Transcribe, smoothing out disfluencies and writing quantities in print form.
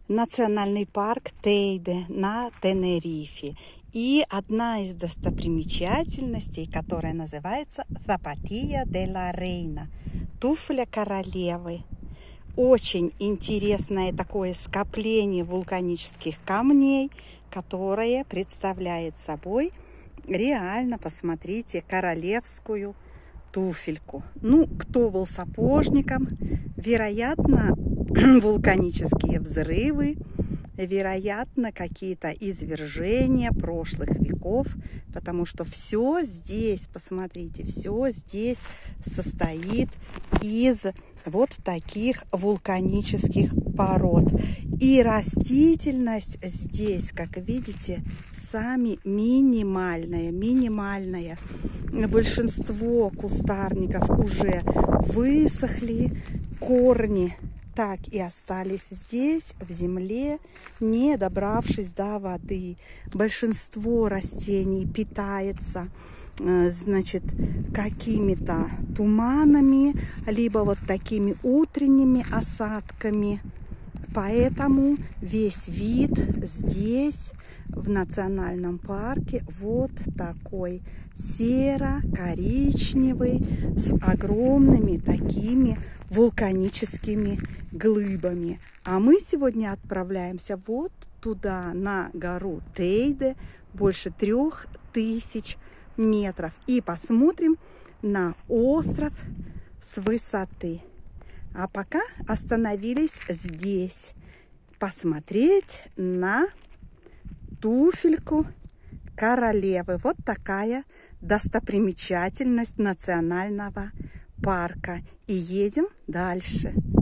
национальный парк Тейде на Тенерифе. И одна из достопримечательностей, которая называется Запатия де ла Рейна, туфля королевы. Очень интересное такое скопление вулканических камней, которое представляет собой реально, посмотрите, королевскую туфельку. Ну, кто был сапожником, вероятно, вулканические взрывы, вероятно, какие-то извержения прошлых веков, потому что все здесь, посмотрите, все здесь состоит из вот таких вулканических пород. И растительность здесь, как видите, сами минимальная. Большинство кустарников уже высохли, корни так и остались здесь, в земле, не добравшись до воды. Большинство растений питается, значит, какими-то туманами, либо вот такими утренними осадками. Поэтому весь вид здесь, в национальном парке, вот такой серо-коричневый, с огромными такими вулканическими глыбами. А мы сегодня отправляемся вот туда, на гору Тейде, больше 3000 метров. И посмотрим на остров с высоты. А пока остановились здесь посмотреть на туфельку королевы. Вот такая достопримечательность национального парка. И едем дальше.